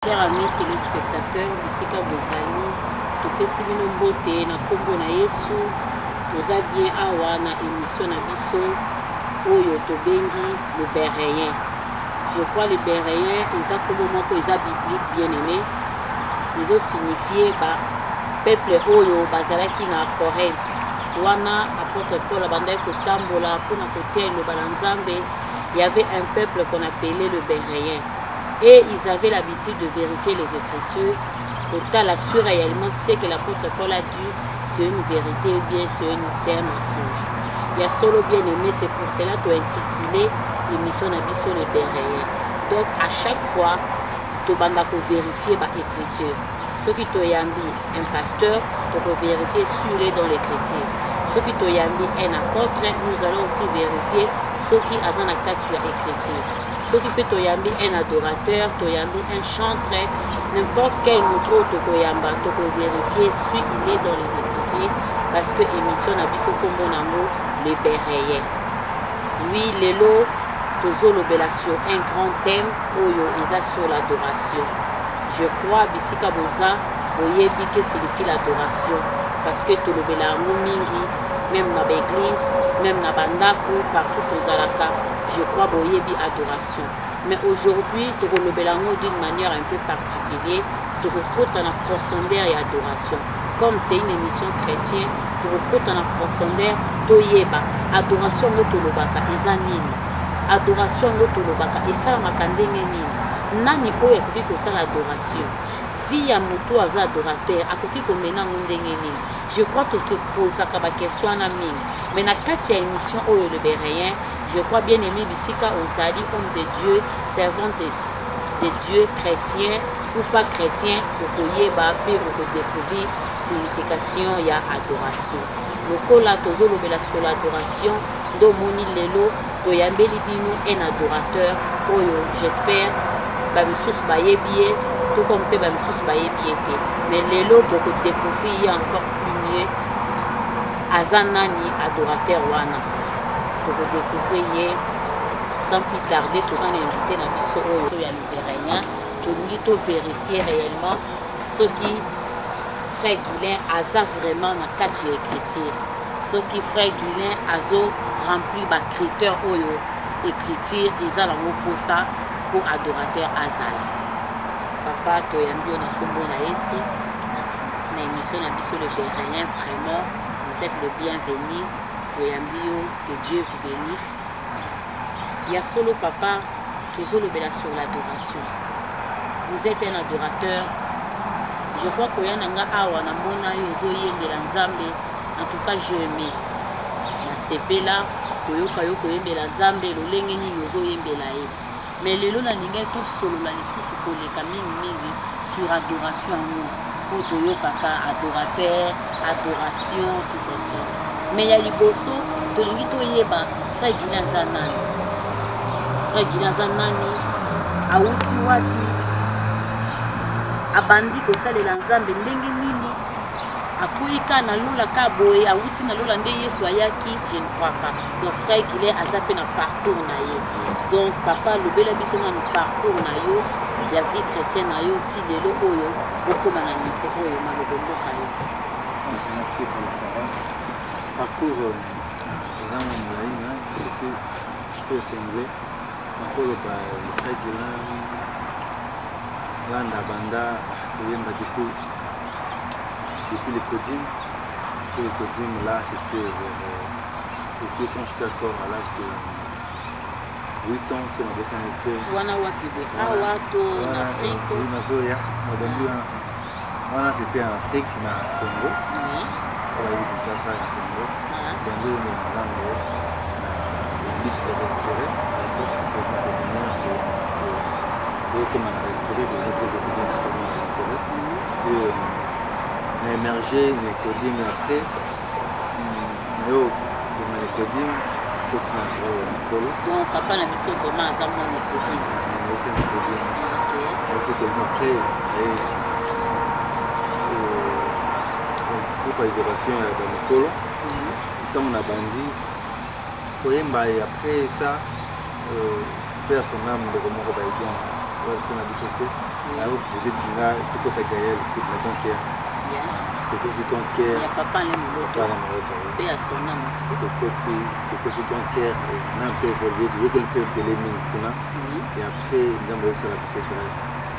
Chers amis téléspectateurs, bisika bozali, topesi bino mbote na kombo na Yesu, toza bien awa na émission na biso oyo tobengi le Béréen. Je crois le Béréen eza kombo moko eza biblique bien aimé. Ils ont signifié ba peuple oyo bazalaki na Corinthe. Wana apôtre Paul abandaki kotambola pona koteya loba na Nzambe, il y avait un peuple qu'on appelait le Béréen. Et ils avaient l'habitude de vérifier les Écritures pour assurer réellement ce que l'apôtre Paul a dit, c'est une vérité ou bien c'est un mensonge. Il y a solo bien aimé, c'est pour cela que tu as intitulé l'émission Nabiso le Béréen. Donc à chaque fois, tu vas vérifier l'écriture. Ce qui t'a yambi un pasteur, tu peux vérifier sur les dans l'écriture. Ce qui t'a yambi un apôtre, nous allons aussi vérifier ce qui a dans la écriture. Ce qui peut toyambi un adorateur, toyambi un chanteur, n'importe quel mot to koyamba, to ko vérifier si il est dans les Écritures, parce que émission na biso kombo nango le Béréen. Oui, lelo tozo lobela sur un grand thème oyo eza sur l'adoration. Je crois bisika boza boyebi que signifie l'adoration, parce que to lobela ngo mingi, même dans l'église, même dans bandako, partout aux alaka, je crois boyebi adoration. Mais aujourd'hui, tu relebelango d'une manière un peu particulière, tu recoutes en profondeur et adoration. Comme c'est une émission chrétienne, tu recoutes en profondeur, tu yeba. Adoration ngoto lobaka ezanini. Adoration ngoto lobaka esala makandenge nini. Nani oyo akoki kosala adoration. Vie ya mutu aza adorateur, akoki komena ndenge nini. Je crois que tu te poses la question à Naming. Mais dans la émission Oyo le Béréen, je crois bien aimé Bissika Ozali, homme de Dieu, servant de Dieu, chrétien ou pas chrétien, pour que pour découvrir la signification il y a adoration. Le cola tozo lobela sur l'adoration, do moni lelo, to yambeli bino un adorateur, Oyo, j'espère, bamisous bayebiye, tout comme peut bamisous bayebiye. Mais lelo pour découvrir encore Azanani adorateur wana pour découvrir sans plus tarder tous en invité na biso oyo ya Béréen que nous vérifier réellement ce qui frère Guilin aza vraiment na kati écriture ce qui frère Guilin azo rempli ba critères oyo écriture eza la pour ça pour adorateur azala papa to yambio na kombo na Yesu. L'émission Nabiso le Béréen, vraiment, vous êtes le bienvenu. Que Dieu vous bénisse. Il y a solo papa, toujours le béla sur l'adoration. Vous êtes un adorateur. Je crois que Yananga Awa Namona Yozo Yembela Nzambe. En tout cas, je aimais. Na sepela, Koyoka Yoko Yembela Nzambe, Lolengeni Yozo Yembela. Mais le lona ninga tout solo la lisusu ko le mingi sur adoration kaka adorateur, adoration, tout ça. Mais il y a liboso, de l'ingito yeba, frère Guilin Zanani. Frère Guilin Zanani, Aouti Wabi, Abandi Kosale Lanzambe, Ndenge Nini, Akoika na Lola Kaboe, Aouti na Lola Nde Yesu Ayaki, je ne crois pas. Donc frère Guilin a zappé un parcours na ye. Donc papa, le bel abisso na parcours na yo. La vie chrétienne a eu ti lelo oyo beaucoup mananife oyo malobombo kayo. Merci pour la parole. Parcours dans mon ligne, ce que je peux épingler, parcours le frère Guilin, Landa Banda, Kuyemba depuis le Kodim. Pour le Kodim là c'était quand j'étais encore à l'âge de 8 ans, c'est ma nationalité. Wana watu en Afrique. Oui, Nazoya. C'était en Afrique, na Congo. Oui. On a eu du Tchaffa à Congo. Dans le langue, l'Église de restaurer. Donc, c'était une communion comme on a restauré, de notre communion comme on a restauré. Et on a émergé, une écodime après. On a écodime. Donc papa n'a mis vraiment à ça mon école. Après, pour l'adoration dans l'école, quand on a bandi, après ça, personne n'a de remords. Alors, vous êtes là, tout côté Gaël, toute la conquête. Tout côté conquête. Il y a papa là, papa là, paix à son âme aussi. Tout côté conquête, on a un peu évolué, tu veux qu'on peut de l'émine, et après, on a moyen de la grâce.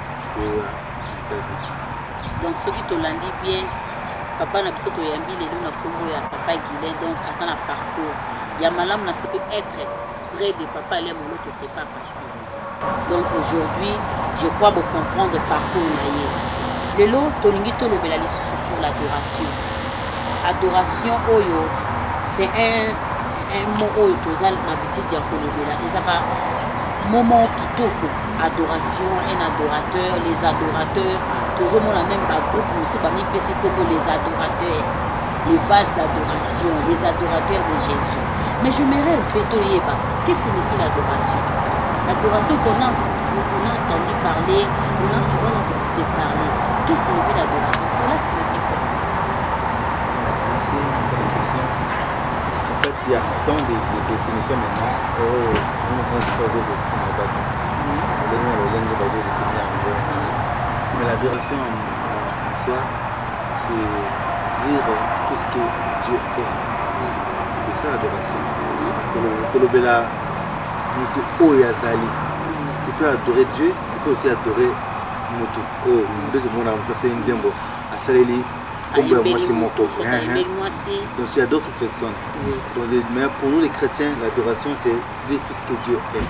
Donc, ceux qui te l'ont dit bien, papa n'a pas de yambi, les deux n'a pas papa Guilain, donc à ça, parcours. Il y a malam, c'est peut être près de papa, les moulots, c'est pas facile. Donc aujourd'hui, je crois vous comprendre le parcours naïe. Le lot, Toningito le belali sur l'adoration. Adoration, oyo, c'est un mot oyo, tozal n'habitude de kolobela. Ils ont moment kitoko. Adoration, un adorateur, les adorateurs. Tous au monde la même groupe, nous sommes les adorateurs, les vases d'adoration, les adorateurs de Jésus. Mais je me répète, qu'est-ce que signifie l'adoration? L'adoration qu'on a entendu parler, on a souvent l'habitude de parler. Qu'est-ce que signifie l'adoration? Cela signifie quoi? Merci pour la question. En fait, il y a tant de définitions maintenant. On est en train de poser des définitions de bâton. Mais l'adoration en soi, c'est dire tout ce que Dieu est. C'est ça l'adoration. Tu peux adorer Dieu, tu peux aussi adorer Moto. Oh, c'est une diambo. Donc tu adores cette personne. Mais pour nous les chrétiens, l'adoration c'est dire tout ce que Dieu est.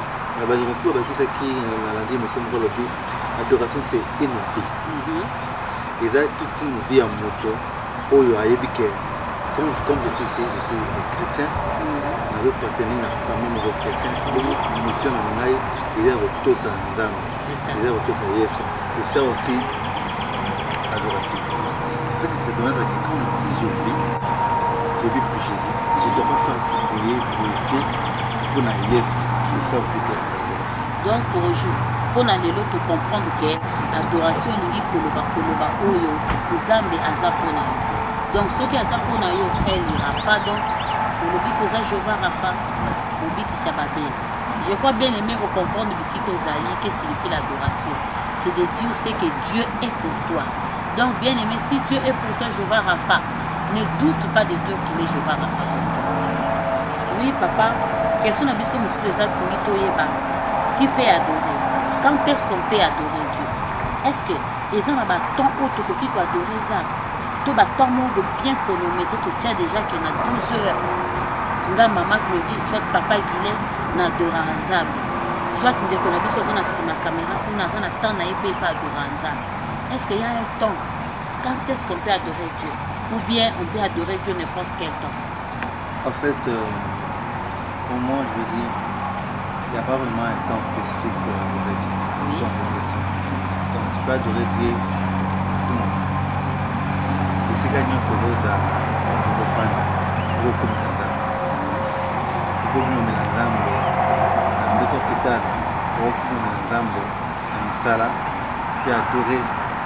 L'adoration c'est une vie. Et ça, toute une vie en moto. Comme je suis ici, je suis chrétien, je veux partenir à la famille de chrétien, une mission en Naï, il y a retour à Ndam, il y a retour à Yesu, et ça aussi, adoration. En fait, c'est reconnaître que quand si je vis pour Jésus, je ne dois pas faire ce pour lutter pour la Yesu, et ça aussi, c'est l'adoration. Donc, pour aujourd'hui, pour nous comprendre que l'adoration, nous dit que le oyo, Zambe azapona. Donc, ceux qui ont ça pour nous, elle Rafa, donc, on dit que ça, je vois Rafa, on dit que ça va bien. Je crois bien aimer au comprendre ici que Zali, qu'est-ce que signifie l'adoration. C'est de dire c'est que Dieu est pour toi. Donc, bien aimé, si Dieu est pour toi, je vois Rafa, ne doute pas de Dieu qu'il est je vois Rafa. Oui, papa, question de mission, monsieur les autres, qui peut adorer? Quand est-ce qu'on peut adorer Dieu? Est-ce que les gens ont tant autre qui peut adorer ça? Tout tant de bien chronométré, tu tiens déjà qu'il y a 12 heures. Soit maman qui me dit, soit papa Guillet, n'adore Nzambe. Soit nous déconnons, soit on a si ma caméra, ou on a un temps à épée pas adorer Nzambe. Est-ce qu'il y a un temps? Quand est-ce qu'on peut adorer Dieu? Ou bien on peut adorer Dieu n'importe quel temps? En fait, pour moi, je veux dire, il n'y a pas vraiment un temps spécifique pour adorer Dieu. Oui. Donc tu peux adorer Dieu tout le monde. Et c'est gagnant sur vos âmes, vos fans, vos communicateurs. Pour nous, nous sommes dans notre hôpital, pour nous, nous sommes dans une salle, tu peux adorer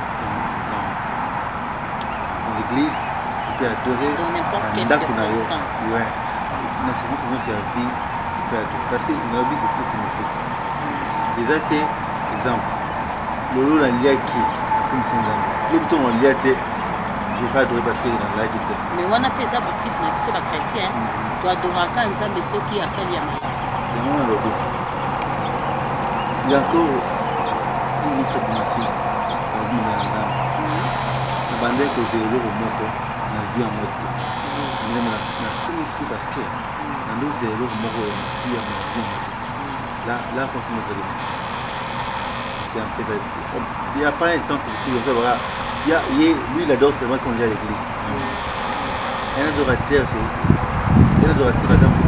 dans l'église, tu peux adorer dans n'importe quelle circonstance. Oui, mais c'est la vie, tu peux adorer. Parce que dans la vie, c'est très significatif. Déjà, exemple, le lot dans l'IAKI, comme c'est dans le bouton en l'IAT, je ne vais pas adorer parce qu'il est dans l'IAKI. Mais on a fait ça petite, sur la chrétien. Tu adoreras quand ils ont ceux qui a sali à Maya. Il y a encore une autre dimension dans le monde. La bande que j'ai le remonte, on a vu en mode. Mais on a fini ici parce que dans le zéro, on a vu en mode. Là, on se met dans le il n'y a pas un temps spécifique. Lui, il adore seulement quand il est à l'église. Un adorateur, c'est un adorateur, par exemple,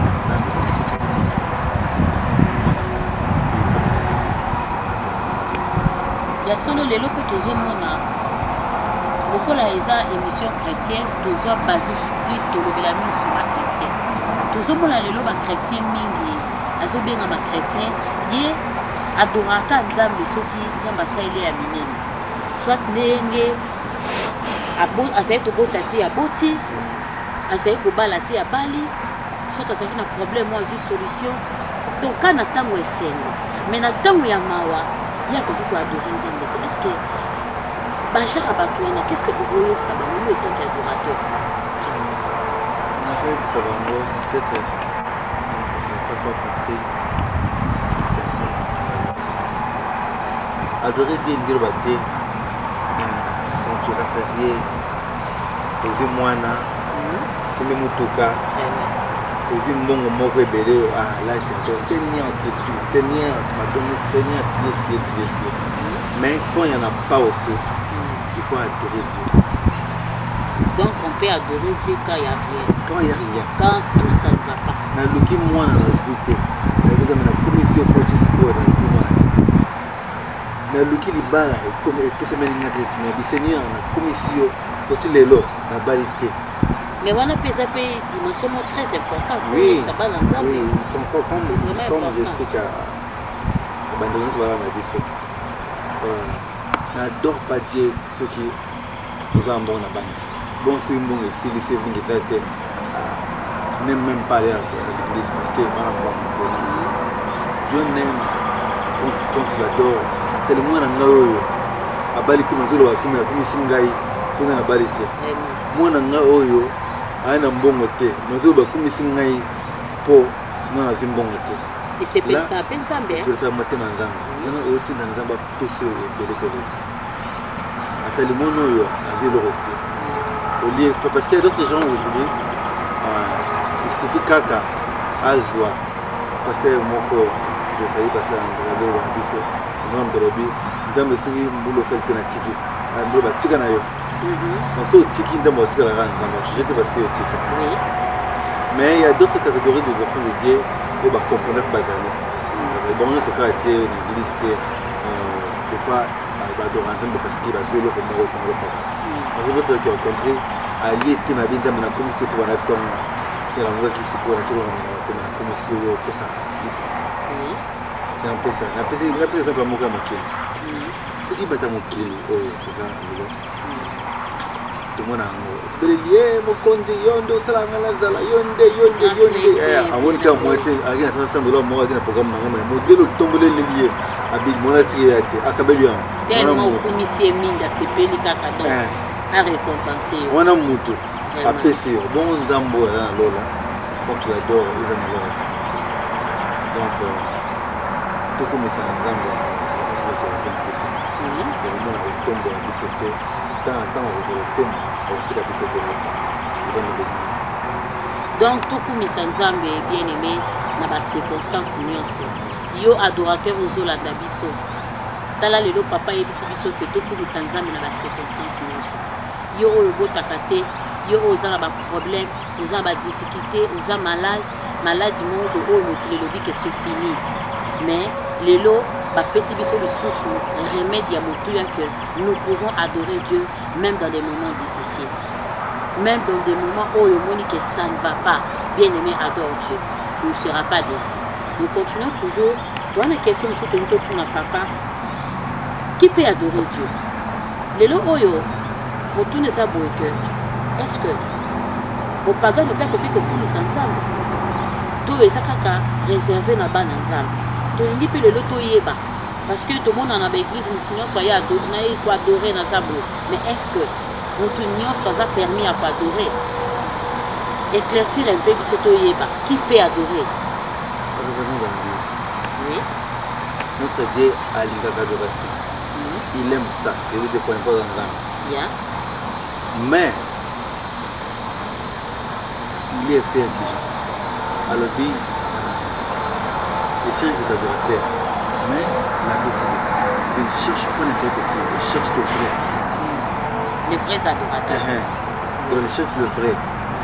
il y a solo les locaux de Zomona. Beaucoup la émission chrétienne, tous ont basé sur plus de l'obélamine sur la chrétienne. Tous ont les locaux chrétiens mingi, azo bien ma chrétien, yé adoraka Nzambe soki Nzamba saile ya minene. Soit ndenge azayi kobota te aboti, azayi kobala te abali, soit azalaki na problème azwi solution. Donc kana ntango esengo, mais na ntango ya mawa y a qui peut adorer Nzambe. Est-ce que Bachar Abatouna, qu'est-ce que vous voyez ça va nous étant qu'adorateur? Ça va moi, peut-être on n'a pas compris cette personne. Adorer Dieu, il dit quand tu rassasié, aux moines, c'est le moutoka. Aux mbongo moko ebele là c'est Seigneur c'est tout Seigneur tu m'as donné Seigneur tiens. Mais quand il n'y en a pas aussi il faut adorer Dieu. Donc on peut adorer Dieu quand il n'y a rien. Quand il n'y a rien. Quand tout ça ne va pas. Na luki mwana na zute na commission coach sport na luki libala comme pesa meni ngati na Seigneur na commission coach lelo na balité. Mais on a pesé une dimension très importante. Oui, ça va dans ça. Oui, comme j'explique à Bandonus, voilà ma vie. N'adore pas Dieu ceux qui nous ont bon à banque. Bon, c'est bon ici, les savings de ça, je n'aime même pas aller à l'église parce que Dieu n'aime quand tu l'adores. Tellement d'angaoyo, à balité, mon zolo, comme la commission gaï, pour la balité. Moi, n'angaoyo. Aina mbongo te nozo ba kumisi ngai po na zimbongo te et c'est pensa Nzambe pensa mate na Nzambe na oti na Nzambe peso belekele atali mono yo azelo rote au lieu parce qu'il y a d'autres gens aujourd'hui il suffit kaka azwa parce que moko je sais passer en radio wa biso non tolobi Nzambe suri mbulo alternative mbulo ba tika na yo. On tiki d'abord parce que oui. Mais il y a d'autres catégories de enfants de Dieu qui vont comprendre Bazali. Bon, notre cas était une église des fois à Badorantan parce qu'il va jouer le comme son repas. On veut d'autres qui ont compris à lier était ma vie dans la commission pour la tombe qui est la voix qui se court à tout le monde dans la commission pour ça. Oui. C'est un peu ça. La plus simple amour à mon kilo. C'est qui bat à mon kilo pour ça. Tout le monde a un bélier, mon compte, yondo, salamazala, yonde. À mon cas, moi, à rien à $100, moi, à un programme, modèle tombe les liés, à Big Monatier, à Cabellion. Tellement au commissaire Minga, c'est Pélicacadon à récompenser. On a moutou, à PC, bon Zambo, Lola, comme tu l'adores, les amis. Donc, tout comme ça, Zambo, c'est la fin possible. Oui. Le monde tombe à 17 heures. Donc tout comme Nzambe bien aimé na ba circonstances nyonso yo adorateur ozolanda biso tala lelo papa yebisi biso que tout comme Nzambe na ba circonstances nyonso yo oyo botaka te yo oza na ba problème oza na ba difficulté oza malade monde oyo mokili lobi que c'est fini mais lelo bapesi biso lisusu remède ya motuya que nous pouvons adorer Dieu même dans des moments difficiles, même dans des moments où le monde que ça ne va pas. Bien aimé, adore Dieu, tu ne seras pas déçu. Nous continuons toujours dans la question de soutenir pour notre papa qui peut adorer Dieu. Les lots oyo motu ne sa que est-ce que au pagan ne peut pas que pour nous ensemble tout est ça réservé na ban ensemble. To ndi pe le loto yeba parce que tout le monde en a l'église nous soyez adorer pour adorer dans sa boue mais est-ce que nous soit permis à adorer éclaircir un peu ce to yeba qui peut adorer oui notre Dieu a l'adoration il aime ça et il ne connaît pas dans l'âme mais il est intelligent alors dit il cherche des adorateurs, mais la possibilité, il ne cherche pas n'importe qui, il cherche le vrai. Les vrais adorateurs. Donc il cherche le vrai.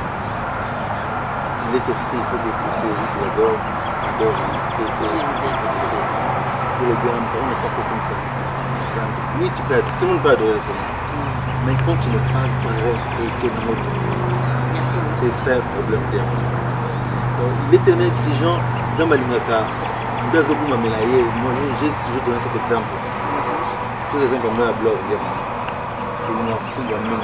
Il est esprit, il faut que tu l'adores, adore l'esprit. Et le bien, on n'est pas comme ça. Oui, tout le monde peut adorer le Seigneur. Mais quand tu n'es pas vrai et que nous c'est ça le problème derrière. Donc il est tellement exigeant dans ma ligne. Moi, j'ai toujours donné cet exemple. Par exemple, moi, à blog, il y a un fou, il y a un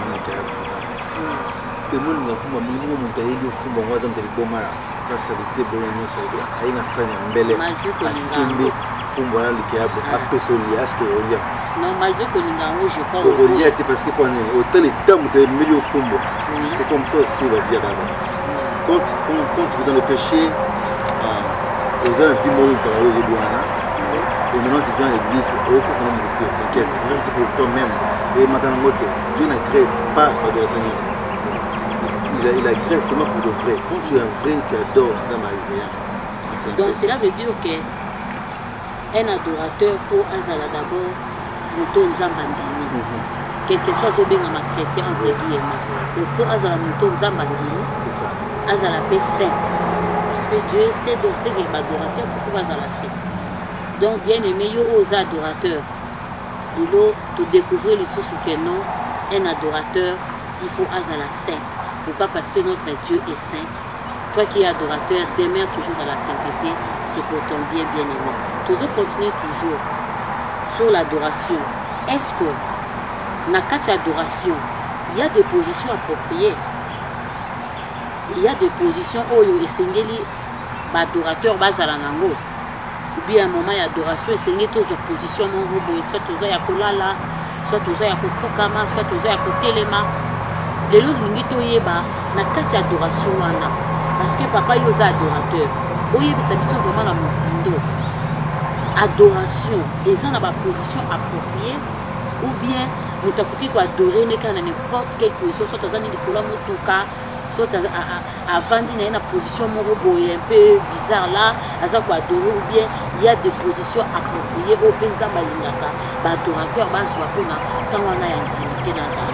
fumbo na likiabo apesoli aske olia non malgré que lingango je pas olia te parce que pour autant les temps de milieu fumbo c'est comme ça aussi la vie là quand tu vis dans le péché aux gens qui mourent par eux et maintenant tu viens à l'église au que ça m'a monté t'inquiète tu restes pour toi-même et maintenant Dieu n'a créé pas l'adoration il a créé seulement pour de vrai quand tu es un vrai tu adores dans ma vie. Donc cela veut dire qu'un adorateur faut azala d'abord moto nzambandini quel que soit zobengama chrétien entre guillemets il faut azala moto nzambandini azala pe saint parce que Dieu sait donc c'est que l'adorateur faut azala saint. Donc bien aimé yo aux adorateurs il faut découvrir le sous que non un adorateur il faut azala saint. Pourquoi? Parce que notre Dieu est saint. Toi qui es adorateur, demeure toujours dans la sainteté, c'est pour ton bien, bien aimé. Toujours continuer toujours sur l'adoration. Est-ce que dans la adoration, il y a des positions appropriées? Il y a des positions où il y a adorateur bazalango. Ou bien à un moment il y a adoration et c'est une position soit tous ya kolala, soit tous ya kofukama, soit tous ya kotelema. Les lots de yeba na kati adoration wana. Parce que papa est adorateur. Oye bisa biso vraiment na musindo. Adoration, ils ont la position appropriée ou bien nous t'appliquer quoi adorer ne kana n'importe quelle position soit dans une couleur motuka soit avant d'une une position moroboye un peu bizarre là aza quoi adorer ou bien il y a des positions appropriées au penza balingaka ba adorateur ba zwa pona tant on a intimité dans ça.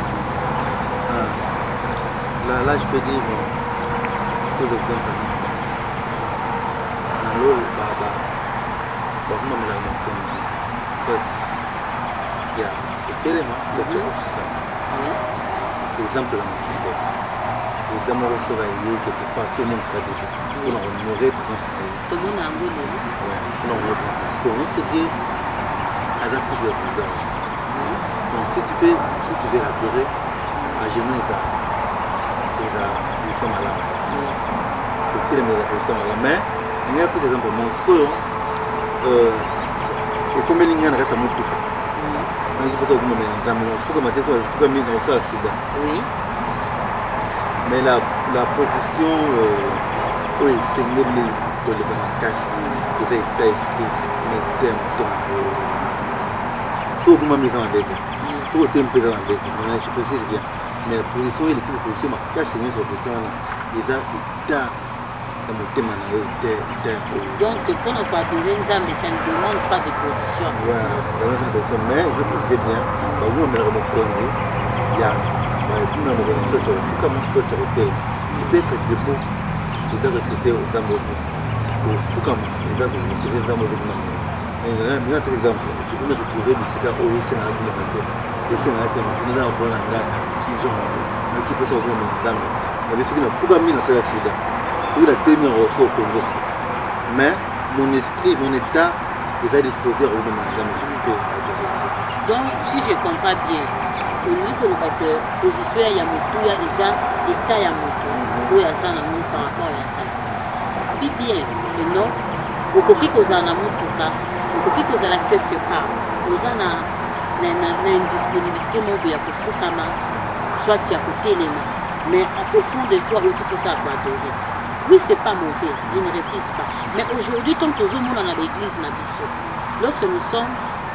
Là je peux dire que le temps na lolo baba bakuma mala makonzi soit ya ekelema soit ofuka par exemple la mokimbo évidemment on sera lié quelque part tout le monde sera dedans pour honorer pour tout le monde a un bon nom pour honorer parce qu'on peut dire à la plus de pouvoir donc si tu veux adorer à genoux ils sont malades mais il y a par exemple mon score et comme il y a un reste à mon tour mais la position oui c'est une de la casse des états esprit mais sur vous m'amusez en début sur le tempo en début je précise bien mais la position est l'équipe position ma casse c'est une position déjà état dans mon thème donc pour ne pas adorer Nzambe ça ne demande pas de position mais je précise bien vous me le remettez il y a tu peux être debout et de respecter aux amours au Fukama et de respecter les amours de un autre exemple je peux me retrouver ici car au lycée dans la bibliothèque et c'est un thème nous avons fait un gars qui genre mais qui peut se retrouver dans les amours mais ce qui n'a Fukami dans cet accident il a tenu au sol au Congo mais mon esprit mon état est à disposer au moment où je peux donc si je comprends bien olingi koloba ke position ya motuya eza état ya motu oyo aza na mo par rapport ya nzambe puis bien que non okoki kozala na motuka okoki kozala quelque part oza na indisponibilité moko ya kofukama soit ya kotelema mais au fond de toi okoki kozala koadorer oui c'est pas mauvais je ne refuse pas mais aujourd'hui tant tozomona na l'église na biso lorsque nous sommes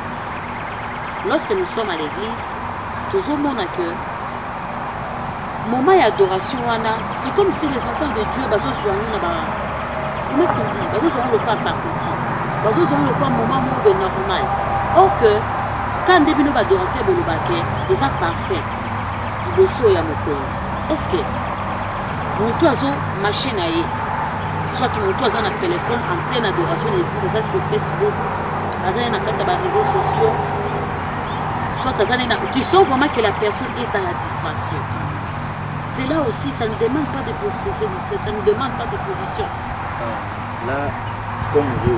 à l'église toujours mon accueil moment d'adoration c'est comme si les enfants de Dieu comment est-ce qu'on dit ils ont le pas par petit ils ont le pas moment normal or que quand début nos adorateurs ils sont parfaits le so ya mokonzi est-ce que moto azo machine soit moto aza na téléphone en pleine adoration de l'église ça sur Facebook aza na kata ba réseaux sociaux tu sens vraiment que la personne est dans la distraction. C'est là aussi, ça ne demande pas de position. Ça ne demande pas de position. Là, comme je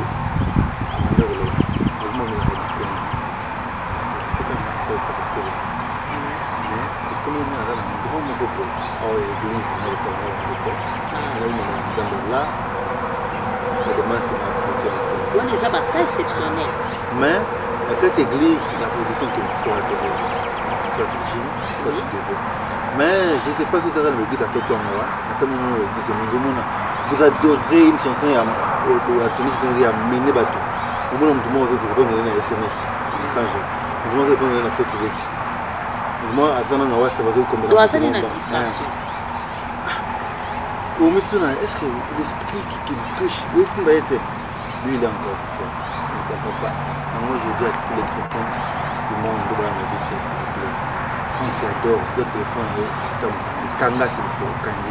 là, On est un cas exceptionnel. Mais la carte église, la position qu'il faut adorer, soit du gym, soit du dévot. Mais je ne sais pas si ça va me dire à côté de moi. Vous adorez une chanson et la tenue à mener bateau. Au moins, on me demande de répondre à un SMS. Messager. On me demande de répondre à un Facebook. Moi, à ça, on va savoir comment. Donc, ça, c'est une distraction. Au milieu, est-ce que l'esprit qui me touche, lui, il est encore. Il ne comprend pas. Moi, je dis à tous les chrétiens du monde, de la vie, s'il vous plaît. Quand tu adores, le téléphone, kanga s'il faut, kanga.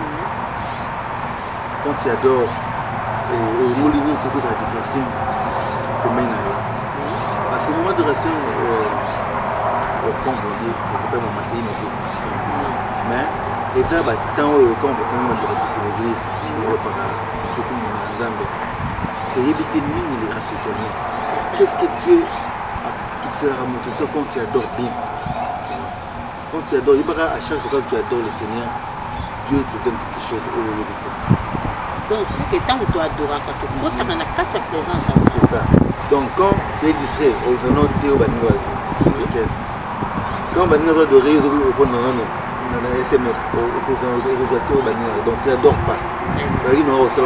Quand tu adores, et Moulini, c'est que la distraction pour mener. À ce moment de d'adoration, au fond, on dit, je ne sais pas mon masséine aussi. Mais, et ça, tant quand on va faire l'église, on va pas c'est comme un Zambie. Et éviter les respectueux. Qu'est-ce que Dieu sera montré quand tu adores bien? Quand tu adores, il à chaque fois que tu adores le Seigneur, Dieu te donne quelque chose au lieu de toi. Donc c'est que tant que tu adoras, quand tu as la carte présence. C'est ça. Donc quand tu es distrait, au nom de Théo Baninoise, quand Baninoise adore, ils vont répondre non, SMS, donc tu n'adores pas. Donc il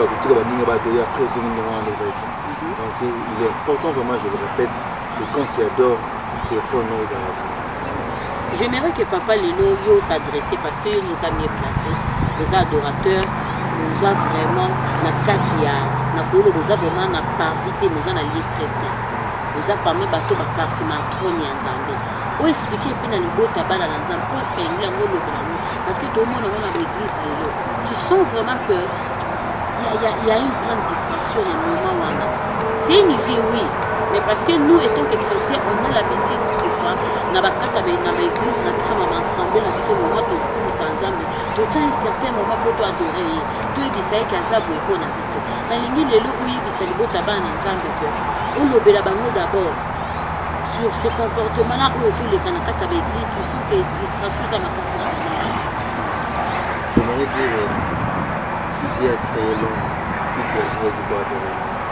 est important vraiment, je le répète, que quand tu adores, il faut non. J'aimerais que Papa Lelo s'adresse parce qu'il nous a mieux placés, nos adorateurs, nous a vraiment la katia, nous a vraiment la parvité, nous a la lié très sain. Nous a permis de faire un parfum à trône en Zambie. Pour expliquer que le beau tabac dans l'ensemble, pour épingler un mot parce que tout le monde est dans l'église, tu sens vraiment que il y a une grande distraction dans le moment où on a. C'est une vie, oui, mais parce que nous, étant que chrétiens, on a l'habitude de faire, dans l'église, nous sommes ensemble, nous sommes au moment où nous sommes ensemble, tu as un certain moment pour t'adorer, tu es bissaï Kazabou et pour la mission. Dans les lignes, les loups, oui, bissaï le beau tabac ensemble, on l'obéit d'abord. Sur ces comportements-là, où sur les canacats avec l'église, tu sens que distraction, ça m'a cassé la main. J'aimerais dire, si Dieu a créé l'homme, puis tu as créé du bois adorer.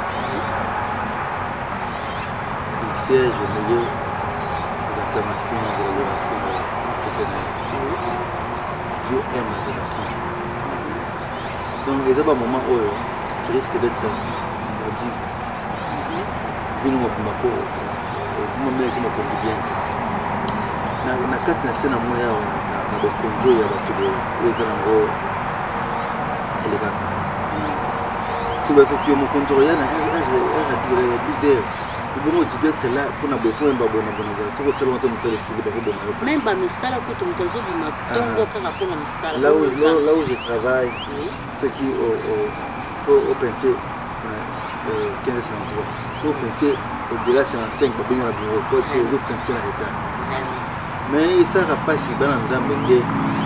Il siège au milieu de l'acclamation, de l'adoration, de l'éternel. Dieu aime l'adoration. Donc, il y a un moment où tu risques d'être maudit. Vino mapumako. Mama yake makondi bien na kati na sena moya na bokonjo ya bato weza nango eleka si ba fait que mon conjoint ya na duré bizarre bon tu dois être là pour na bopo mba bona tu ko sala to misala si ba ko bona même ba misala ko to mtazo bi matongo kaka ko na misala là où je travaille ce qui faut au peinture 15 centres faut peinture au-delà de 5 babines à bureau, c'est aux autres peinture à l'état. Mais ça ne va pas si bien en Zambie, c'est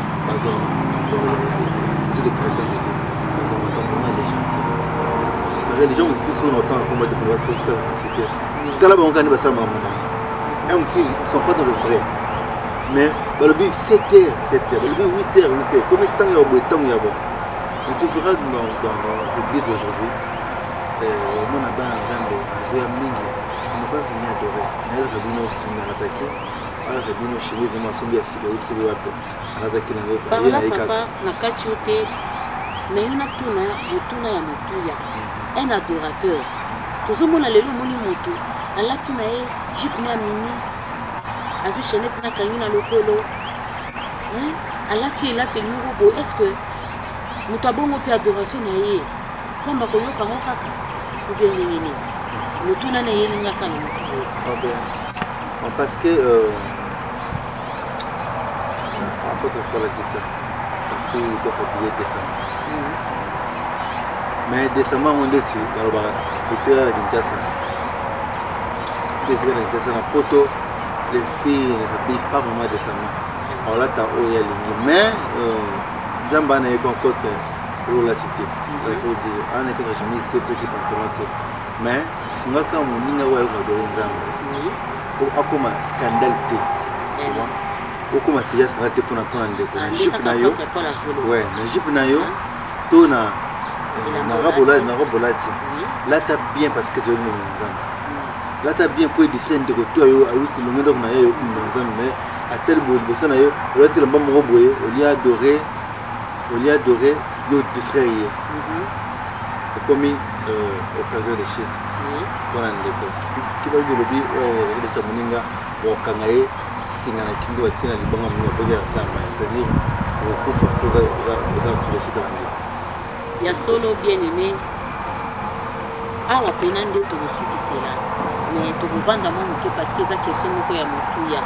tout des chrétiens, c'est vraiment des gens. Les gens aussi sont autant comme de pouvoir faire ça. Quand là-bas, on gagne ça, maman. Ils ne sont pas dans le vrai. Mais le but 7h, le but 8h. Combien de temps il y a au temps il y a bon. Tu verras dans l'église aujourd'hui, mon abat en Zambie, à jouer à Mingi. On ne peut pas venir adorer. Elle a vu nos petits attaquer. Elle a vu nos cheveux, elle m'a semblé à cigarer, tout le monde. Elle a attaqué dans l'autre. Par là, papa, na kachiote, na yuna tuna ya mutuya. Un adorateur. Tout le monde a le moni moto. A latina e, jip na mini. Azu chenet na kangina lokolo. A lati la te nugo. Est-ce que mutabongo pe adoration na ye? Samba koyo kango kaka. Ou bien ngeni. Parce que après que la ça, la fille peut s'habiller de ça. Mais décemment on dit alors le terrain de Kinshasa. Les gens de Kinshasa na poto, les filles ne s'habillent pas vraiment décemment. Alors là tu as oya ligne, mais jamba na yeko encore que la chiti. Il faut dire on est que chemise c'est tout qui pantalon. Mais si on a quand on a ouais on a scandale té. On a scandale pour na prendre la jupe na yo. Ouais, la jupe na yo. Tout na Là, tu as bien parce que tu es une maison. Là, tu as bien pour distraire de côté. Tu as juste le moment où tu as une maison. Mais à tel bout de ça, tu as le bon mot. Au lieu d'adorer, tu distraire. C'est comme occasion de choses. Voilà, qui va dire le but, c'est il y a solo bien aimé. Ah, la peine de te ressourcer là. Mais tu vas vendre parce que ça question de ya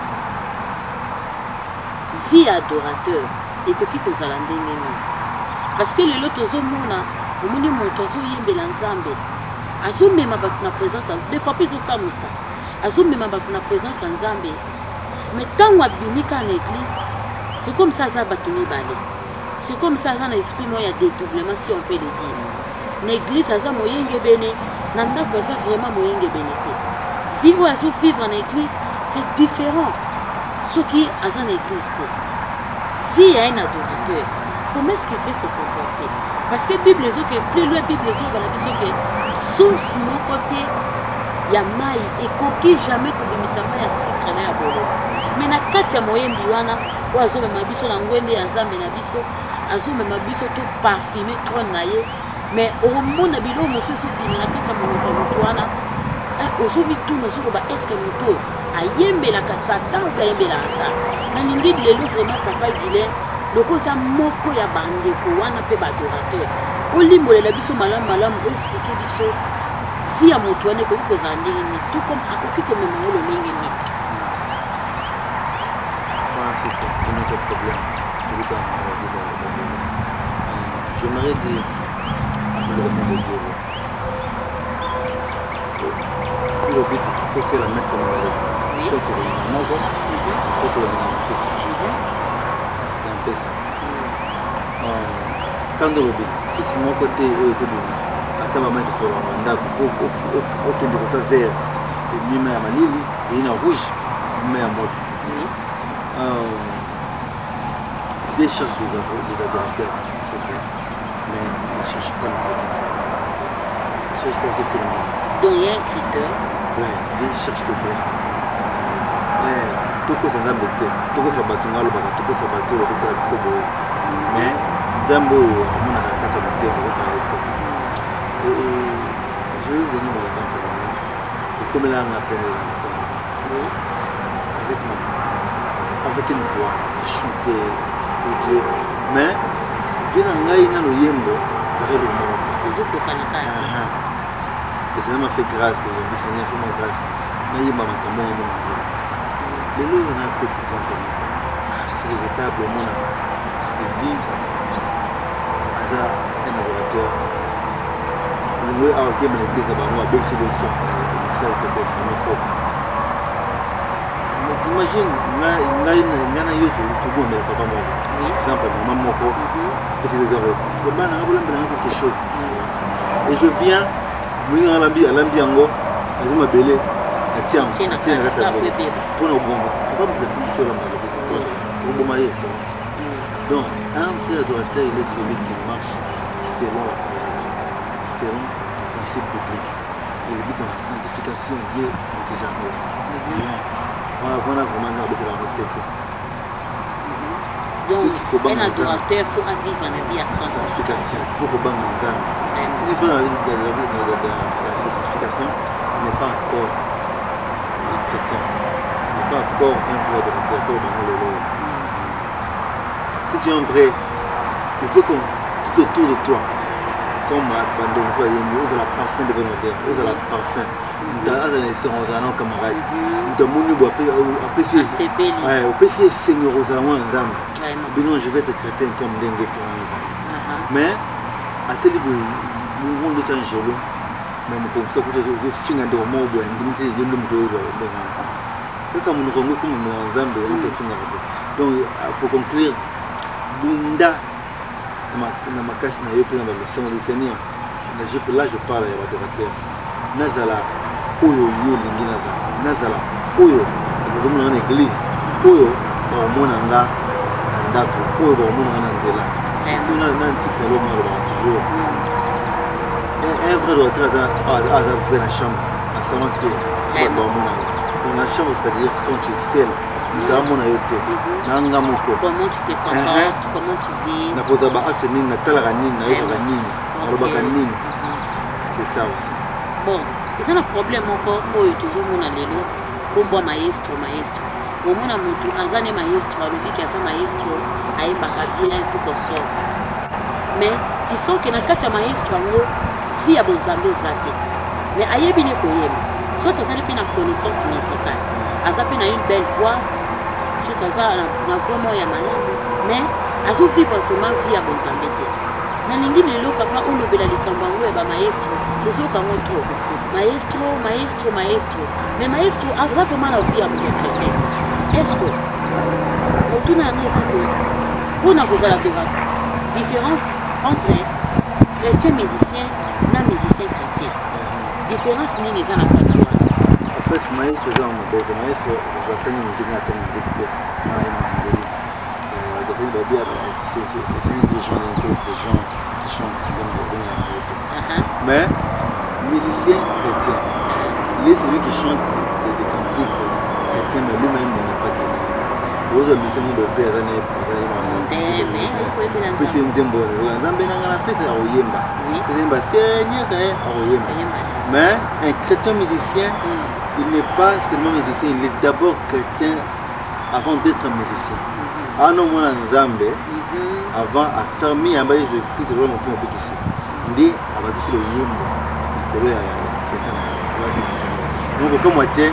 vie adorateur et que qui cause à parce que les autres hommes au monde monte azo yembela nzambe azo mema batu na présence des fois plus au ça azo mema batu na présence nzambe mais tant abimika à l'église c'est comme ça za batu mibale c'est comme ça dans l'esprit moi il y a dédoublement si on peut le dire l'église aza moyenge bene na ndako aza vraiment moyenge benete vivre azo vivre en église c'est différent ce qui aza en église vie à un adorateur comment est-ce qu'il peut se comporter parce que Bible les autres plus loin Bible les autres la biso que source mon côté ya mai et koki jamais kobimisa mai ya sikre na ya bolo mais na kati ya moyembi wana oazo mema biso na ngwende ya nzambe na biso azo mema biso to parfumer trône na ye mais au monde bilo mosusu bimi na kati ya monoko moto wana ozo bituna ozo ba est-ce que moto ayembela ka satan ou ayembela nzambe na ningi lelo vraiment papa Guilain lokoza moko ya bandeko wana pe badorateur olimbolela biso malamu malamu oexpliquer biso vie ya moto wana ekoki kozala ndenge nini tout comme akoki komema ngo lolenge nini j'aimerais dire le but pour faire la mettre en œuvre soit tu reviens moko soit tu reviens en fils quand on dit fixe mon côté attends maman de faire un mandat il faut aucun de côté vert et mi à manili et une rouge mais à mode des cherchent des adorateurs c'est vrai mais ils ne cherchent pas le côté ils ne cherchent pas cette témoin donc il y a un critère ouais des cherchent le vrai tout ça n'a pas été tout ça batunga le baga tout ça batu le fait la biso mais jambo mon a kata monter pour ça et je vais venir dans le camp et comme là on appelle avec une voix chanter pour Dieu mais vina ngai na lo yembo avec le monde les autres kanaka et ça m'a fait grâce le Seigneur fait ma grâce na yemba makambo mo le lieu on a un petit exemple c'est véritablement il dit Aza un adorateur le lieu a ok mais l'église là-bas nous a bien fait le son ça peut-être le micro imagine ngana yote tout mais papa moi exemple maman moko petit exemple le bana ngabula quelque chose et je viens moi alambi yango azuma belé tiens pour nos bons pas me plutôt là pour bon donc un frère adorateur il est celui qui marche selon la parole selon le principe biblique il vit dans la sanctification Dieu n'est jamais voilà vraiment avec la recette donc un adorateur faut vivre la vie à sanctification il faut que bon entendre si vous avez la sanctification ce n'est pas encore chrétien, il n'est pas encore un vrai adorateur dans le lot. Si tu es un vrai, il faut que tout autour de toi, comme pendant une fois, il y a la parfum de bonheur, il y a la parfum. Nous avons des seigneurs camarades. Nous avons des seigneurs aux amants. Je vais être chrétien comme Dengue Frère. Mais à tel niveau, nous avons des gens jaloux. Même comme ça, vous avez fini de mort, vous avez dit que vous avez comme nous avons comme nous donc, pour conclure, Bunda, na makasi na yote na leçon du Seigneur. Là, je parle à l'adorateur. Nazala, oyo yo lingi nazala, oyo, nous sommes en église, oyo, au monde nga, ndako, oyo, au monde nga nzela. tu n'as fixé l'homme toujours. Un vrai docteur a fait la chambre, à santé, dans la chambre, c'est-à-dire quand tu es seul, comment tu te comportes, comment tu vis. C'est ça aussi. Bon, et ça le problème encore, toujours mon allélo, pour moi maestro. Au moins, un zane maestro, le dit qu'il y a ça maestro, a un bien tout qu'on sort. Mais tu sens que dans le cas de maestro, il y a des zambés zate. Mais aïe bien koyem. Soit tu as une connaissance musicale, tu as une belle voix, soit tu as une voix moyen malade, mais tu as vivre vraiment vie à des zambés. Nalingi lelo papa o lobela likambango ya ba maestro tozoka mo trop maestro mais maestro a vraiment la vie à mon chrétien. Est-ce que on a un exemple on a besoin de la différence entre chrétien musicien na musicien chrétien. Différence ni les ana peinture. En fait maestro dans mon bête maestro va tenir une dingue à tenir de mais musicien chrétien, il est celui qui chante des cantiques chrétiens, mais lui-même n'est pas chrétien. Vous avez mis mon père, mais un chrétien musicien, il n'est pas seulement musicien, il est d'abord chrétien avant d'être musicien. Ah non, moi, en Zambie, avant à fermer un bail de Christ, le roi mon père ici. Ndi abadisi le yimbo, le chrétien. Donc comme moi t'es,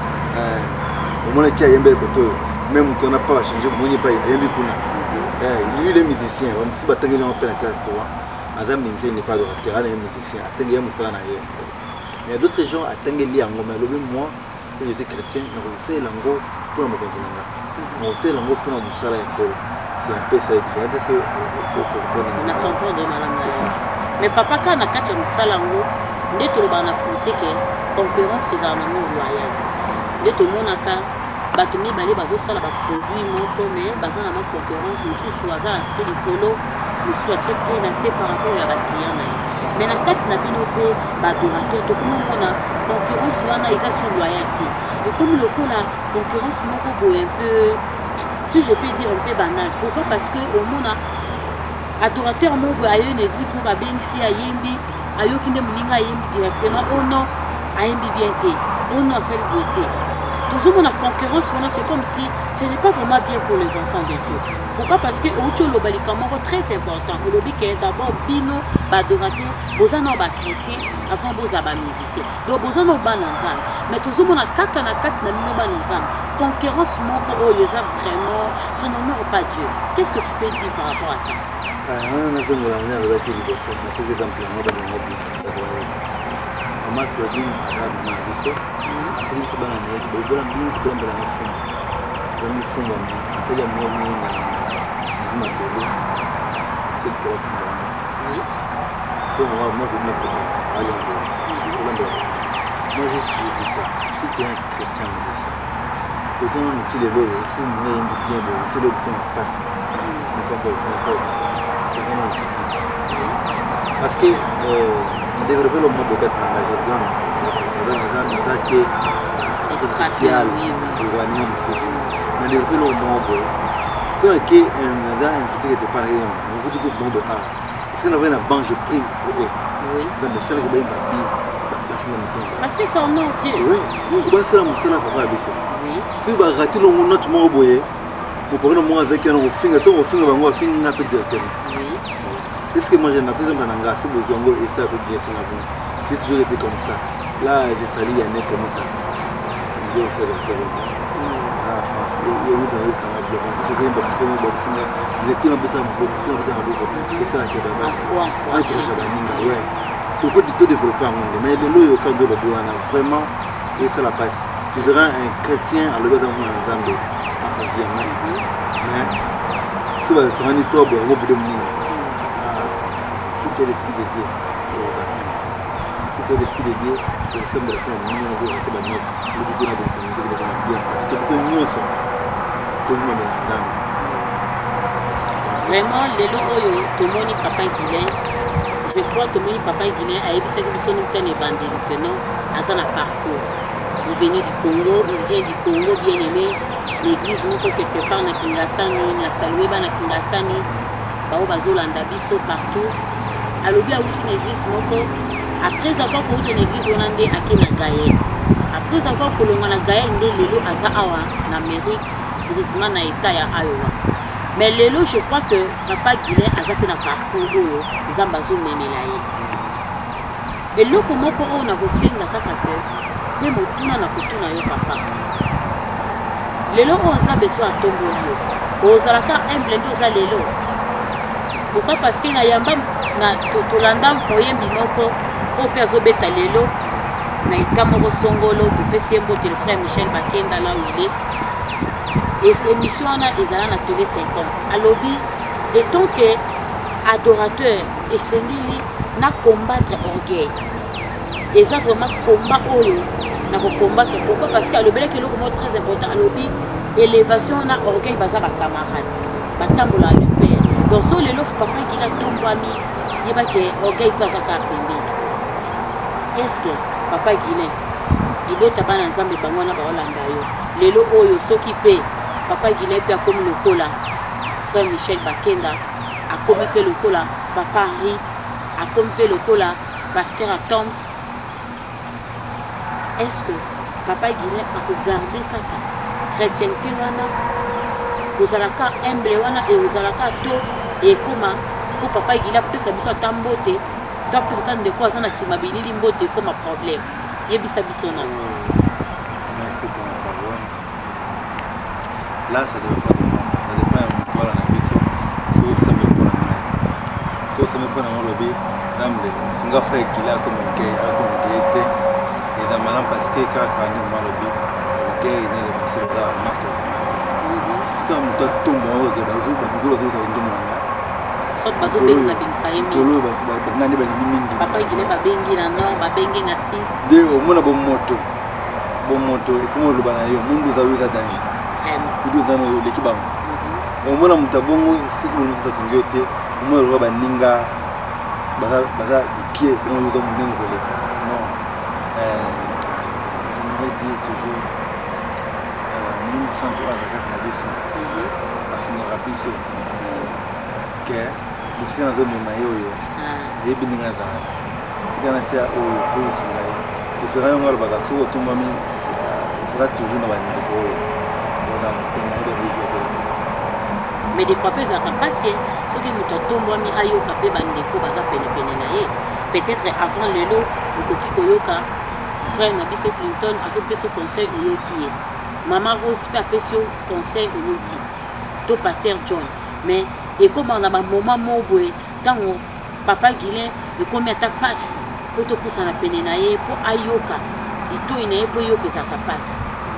au moins qui a yembe koto, même tu n'as pas changé, mon n'y pas yembe kuna. Lui les musiciens, on ne sait pas tanguer en plein classe toi. Adam musicien n'est pas le racteur, il est musicien. Tanguer mon frère n'aille. Il y a d'autres gens à tanguer li ango, mais le moi, je suis chrétien, on fait l'ango pour me continuer. On fait l'ango pour me faire l'école. C'est un peu ça, c'est na comprendre madame la. Mais papa quand on a catché un salango, dès que le bana français que concurrence c'est un amour loyal. Dès que mon aka batumi balé bazo sala ba produit moko mais baza na concurrence musu soaza pe likolo musu atie pe na c'est par rapport à la client na. Mais na tête na bino pe ba donateur to kuma mona concurrence wana ils sont loyauté. Et comme le coup la concurrence moko boy un peu si je peux dire un peu banal. Pourquoi? Parce que au monde adorateur moko a une église moko a bengisi a yembi ayokinde muninga yembi directement oh non a yembi bien té oh non c'est beauté. Toujours la concurrence c'est comme si ce n'est pas vraiment bien pour les enfants de Dieu. Pourquoi? Parce que autre lobalika moko très important. Le lobi que d'abord bino adorateur bozana ba chrétien avant boza ba musicien. Donc bozana ba nanzam. Mais toujours na kaka na kat na bino ba nanzam. Concurrence moko oh les a vraiment ça n'honore pas Dieu. Qu'est-ce que tu peux dire par rapport à ça? On a fait une année avec les personnes, on a fait des emplois dans le monde. On m'a dit à la mission, il faut bien aller, il faut bien aller, il faut bien aller. On me fait mon, il y a moi qui m'a appelé, c'est le cross. Oui. Pour moi je me fais aller en dehors. Moi je dis ça, si tu es un chrétien, les gens nous tirent les lois, si nous n'aimons bien, c'est le temps qui passe. Parce que développer le monde de 4 social, mais développer le monde, c'est qui un invité de pareil, on vous dit que le monde a. Si on avait une banque, je prie pour eux. Oui. Parce que c'est un nom Dieu. Oui, c'est la moussana papa. Oui. Si vous ratez le monde, tu m'as oublié. Vous prenez le monde avec un finger, ton finger va voir finger n'a pas directement. Oui. Est-ce que moi j'ai ma présence dans l'anga, si vous avez et ça peut bien sur la vie. J'ai toujours été comme ça. Là, j'ai sali un nez comme ça. Il y a aussi le gouvernement. Ah, France, il y a eu dans le sang à bloquer. Si tu veux une bonne femme, une bonne singer, il était un peu de temps, et ça, c'est d'abord. Un peu de chabaninga, ouais. Tu peux tout développer en monde, mais le lot, quand on a vraiment, et ça la passe. Tu verras un chrétien à l'objet d'un monde en Zambie. Mais si vous avez un toi, vous avez de monde. Si tu es l'esprit de Dieu, si tu es l'esprit de Dieu, tu es le temps de l'union de la noce, le Dieu de la famille de bien. Parce que c'est une union, tout le monde est dans Vraiment, les lots, tout le monde papa Guilain. Je crois que tout le monde papa Guilain a eu ça que nous sommes évangéliques que non, à ça un parcours. Il venait du Congo, il vient du Congo bien aimé. L'église nous quelque part na Kingasani, na Saloueba na Kingasani, bao bazolanda biso partout. Alors bien une église moko. Après avoir connu une église hollandaise à Kenya Gaël. Après avoir connu na Gaël ndé lelo aza awa na Amérique, précisément na état ya Iowa. Mais lelo je crois que papa Guilain aza pe na parcours oyo zamba zo memela ye. Eloko moko oyo na kosenga kaka ke pe motuna na kotuna yo papa. Lelo oyo za beso atombo yo. Ozalaka humble ndo za lelo. Pourquoi parce que na yamba na tolanda moyembi moko o pe azobeta lelo na état moko songolo topesi mbote le frère Michel Bakenda là où il est. Et émission na ezala na télé 50 alobi étant que adorateur et sengeli na combattre orgueil et ça vraiment combat oyo na ko combattre pourquoi parce que alobele que loko très important alobi élévation na orgueil baza ba camarade batambola le père donc so lelo papa qui la tombami yeba que orgueil baza ka pembe est-ce que papa Guilain libota bana nzambe bango na ba olanda yo lelo oyo soki pe papa Guilain pe akomi lokola frère Michel Bakenda akomi pe lokola papa Henri akomi pe lokola pasteur Toms. Est-ce que papa Guilain a gardé kaka chrétienté wana ozalaka humble wana et ozalaka to et comment pour papa Guilain peut sa biso tambote donc peut s'attendre de quoi ça na sima bilili mbote comme un problème yebisa biso na là ça dépend de la mission so ça me prend dans le lobby d'amble singa frère Guilain comme que et dans malam parce que quand nous mal lobby que il est le monsieur là master c'est comme tout tombe que bazu bazugolo zo ko ndomo soit bazo benza bingisa yemi kolo ngani bali mingi papa Guilain ba bengi na nord ba bengi na sud de o mona bo moto comme le bana yo mundu za wiza danger kudu zano yo lekibam o mona mutabongo siku muta zingyote o mona roba ninga baza qui bon yo zo munengo ko leka non je me dis toujours nous sommes pas avec la leçon parce que nous rapiso que nous sommes dans un maillot et bien ninga za tigana tia o polisi là tu feras un mal bagasso tout mami ça toujours na bani ko mais des fois peu ça passer ce qui nous tombe mi ayoka pe bandeko baza pene na ye peut-être avant le lot okoki koyoka frère na biso Clinton azopeso conseil oyoki maman Rose pe apeso conseil oyoki to pasteur John mais et comme on a un moment mobwe tango papa Guilain et combien ta passe pour te pousser na pene na ye pour ayoka ito ina pour yoka ça ta passe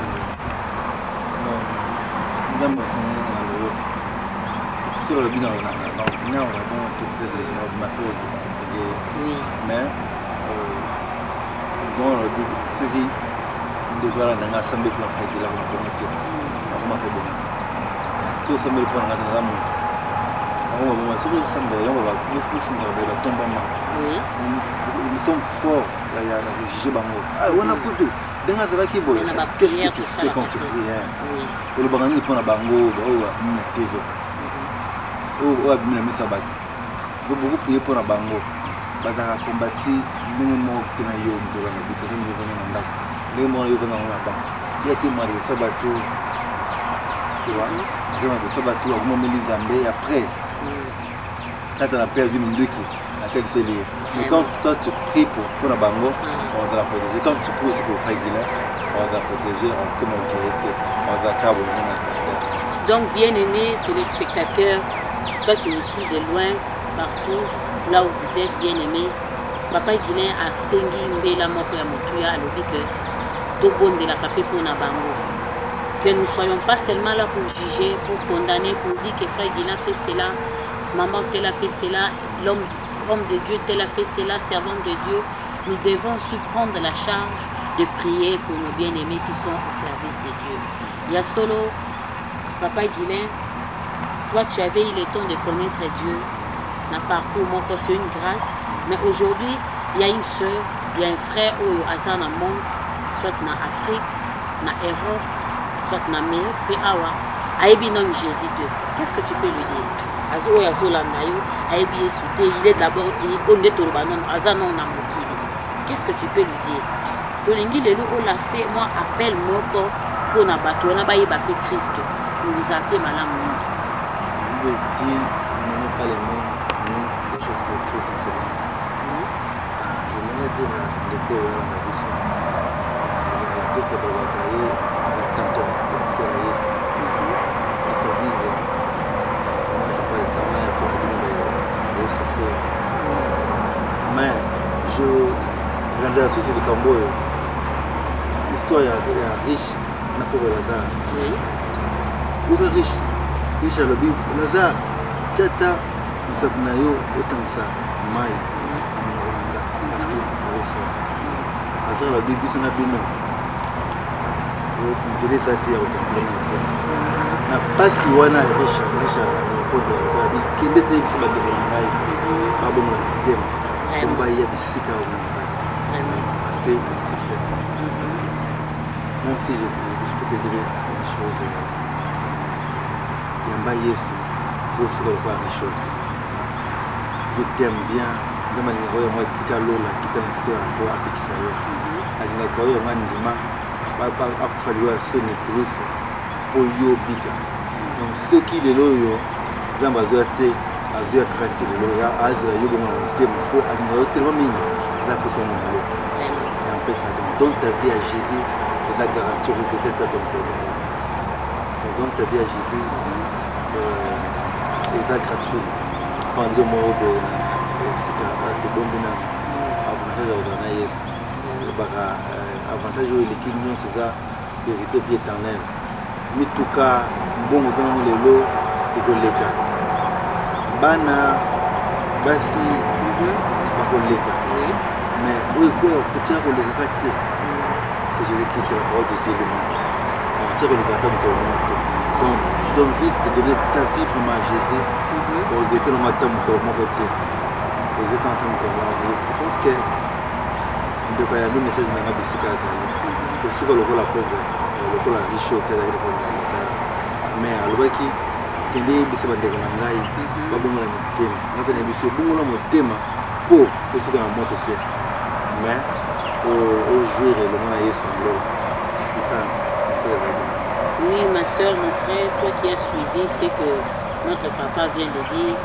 non sur le bilan on a tout oui mais dans le but ce qui devrait dans l'assemblée pour faire de la communauté comment faire bon tout ça me le prend dans la main on va se ressentir on va plus de la tombe oui nous sommes forts il y a juger bango ah on a coutu dans la qui bon qu'est-ce que tu fais quand tu pries oui le bango pour la bango ba mmetezo oh abimina misabati beaucoup prier pour la bango bazaka kombati ndenge moko tena yo mtola na biso ndenge yo na ndako ndenge moko yo na ngona ba yaki mari sabatu tu vois ndenge sabatu au moment les Zambé après quand on a perdu Minduki la tête c'est lié mais quand toi tu pries pour la bango on va la protéger quand tu pries pour Frère Guilain on va la protéger comme on était on va cabo donc bien aimés téléspectateurs toi qui nous suis de loin partout là où vous êtes bien aimés papa Guilain a sengi mbela moko ya motuya alobi que to bonde la capé pour na bango que nous soyons pas seulement là pour juger pour condamner pour dire que frère Guilain fait cela maman tel a fait cela l'homme de Dieu tel a fait cela servant de Dieu nous devons prendre la charge de prier pour nos bien-aimés qui sont au service de Dieu il y a solo papa Guilain toi tu avais eu le temps de connaître Dieu, na parcours mon c'est une grâce, mais aujourd'hui il y a une soeur, il y a un frère ou dans le monde, soit en Afrique, en Europe, soit en Amérique, puis awa, aïbi nom Jésus Dieu. Qu'est-ce que tu peux lui dire? Azo Azolanayo, aïbi Yesoute, il est d'abord, il est Torobanon, Azanon Namokili. Qu'est-ce que tu peux lui dire? Tolingi le loup au lacé, moi appelle mon corps pour na bateau, on a baillé bapé Christ. Nous vous appelez Malam Mungi. Je veux dire, non pas les mots, non, les choses que je trouve différentes. Je voulais dire de quoi on a vu ça. Je veux dire que dans la carrière, tantôt, parce que la Yesu, c'est-à-dire, moi je parle de temps pour aller souffrir. Mais je regardais la suite du Camboy, l'histoire est riche, n'a pas Lazare. Il est riche. Riche à la Bible. Lazare, Tchata, il s'appelle Nayo, autant que ça, Maï, parce qu'il avait soif. Lazare, la Bible, c'est un abîme. Je l'ai fait à na pasi wana riche pour Lazare. Qui est très difficile de Langaï, pas bon le thème. On va y aller ici car on a parce que c'est mon fils, je peux te dire une chose. Yamba Yesu, pour ce qu'on va riche. Je t'aime bien. Je m'en ai moi tika lola kita na sœur pour apikisa yo. Alinga kwa yo ngani ndima ba akufaliwa sone plus pour yo bika. Donc ceux qui les loyo zamba zoate azuya kakati le loya azra yo bongo na thème pour alinga yo tellement mingi za pour son monde. C'est un peu ça. Donc ta vie à Jésus est la garantie que tu as ton problème. Donc ta vie à Jésus est gratuit. Pendant deux mois de bombina, avantage à Yesu. Avantage au liquide, c'est la vérité vie éternelle. Mais tout cas, bon, vous avez le lot de Goleka. Bana, Bassi, Goleka. Mais oui, quoi, tu as Goleka. C'est Jésus-Christ, c'est la parole de Dieu. Tu as Goleka pour le monde. Donc, je t'invite de donner ta vie vraiment à Jésus pour regretter le matin pour mon côté. Pour regretter le matin pour mon côté. Je pense que il y a un message de la Bissika. Pour ceux qui ont la pauvre, qui ont la riche, qui ont la riche. Mais à l'ouaki, qui est Bissika de Langaï, pas bon la thème. On a bien Bissika, bon la thème pour ceux qui ont la montre. Mais au jour, le monde a eu son lot. C'est ça, c'est vrai. Oui, ma soeur, mon frère, toi qui as suivi, c'est que notre papa vient de dire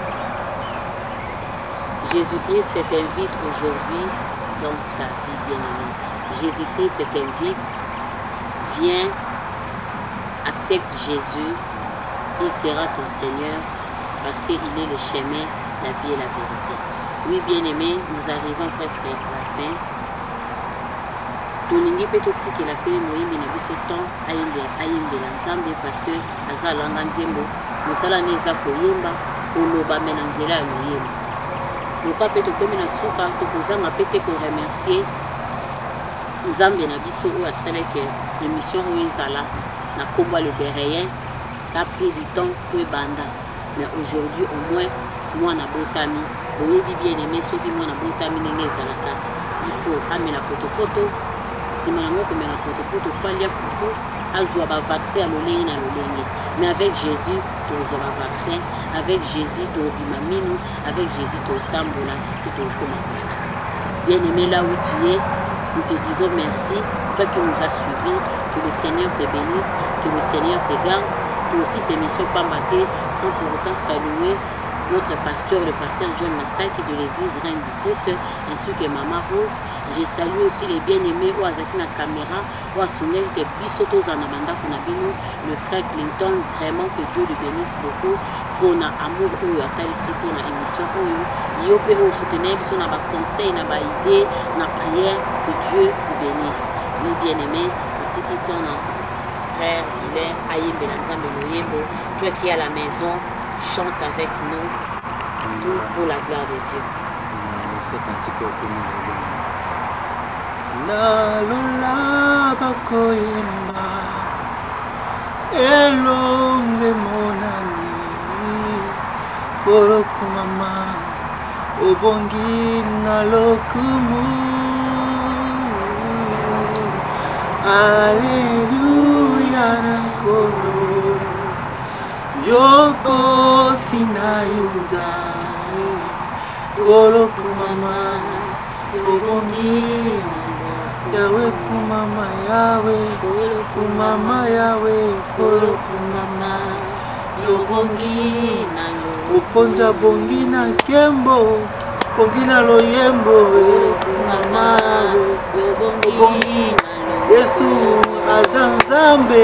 Jésus-Christ t'invite aujourd'hui dans ta vie bien-aimée. Jésus-Christ t'invite, viens, accepte Jésus, il sera ton Seigneur parce qu'il est le chemin, la vie et la vérité. Oui, bien-aimé, nous arrivons presque à la fin. Tolingi peto tiki la paix moyimbi na biso temps ayembela nzambe parce que azalanga nzembo mosala neza koyemba koloba mena nzela ya loyembo loka pe tokomi na suka tokozanga pe te koremercier nzambe na biso oyo asalaki émission oyo ezala na kombo ya le Béréen. Ça a pris du temps pour ebanda, mais aujourd'hui au moins moi na botami oyebi bien aimé soki moi na botami ndenge ezalaka il faut amela potopoto sima nango komela potopoto fali ya fufu azwa ba vaccin ya lolenge na lolenge. Mais avec Jésus tozwa ba vaccin, avec Jésus tobima minu, avec Jésus totambola et tokoma bato. Bien aimé, là où tu es, nous te disons merci, toi qui nous as suivis, que le Seigneur te bénisse, que le Seigneur te garde. Pour aussi ces missions pas matées, sans pour autant saluer notre pasteur, le pasteur John Massaki de l'église Reine du Christ, ainsi que Maman Rose. Je salue aussi les bien-aimés ou Azaki na caméra, ou Asungel que Bisoto Zanamanda Kunabino, le frère Clinton, vraiment que Dieu le bénisse beaucoup pour notre amour ou ici pour notre émission. Yo peut vous soutenir, sur nos conseils, nos idées, nos prières, que Dieu vous bénisse. Oui, bien-aimés, petit temps, frère Guilain, Aïe Belanzambe Loyembo, toi qui es à la maison, chante avec nous, tout pour la gloire de Dieu. La lola bakoyemba elonge monani Koloku mama obongi na lokumu. Alleluia na kolo yoko sina yuda. Koloku mama obongi Yahweh kumama Yahweh kumama Yahweh koloku mama yobongi na uponja bongi na kembo bongi na loyembo mama yobongi na Yesu azanzambe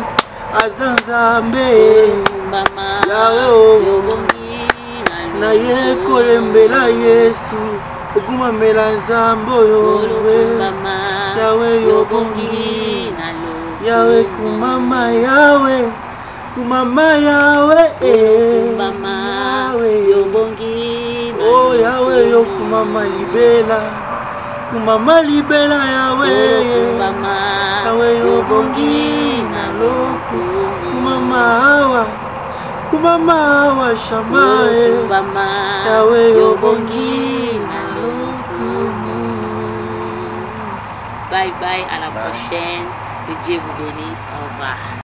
mama Yahweh yobongi na yeko yembela Yesu oguma mela nzambo mama Yahweh yobongi Yahweh kumama Yahweh kumama Yahweh mama Yahweh yobongi oh Yahweh yo kumama libela Yahweh mama Yahweh yobongi na loku kumama hawa shamae mama Yahweh yobongi na loku. Bye bye, à la prochaine. Que Dieu vous bénisse. Au revoir.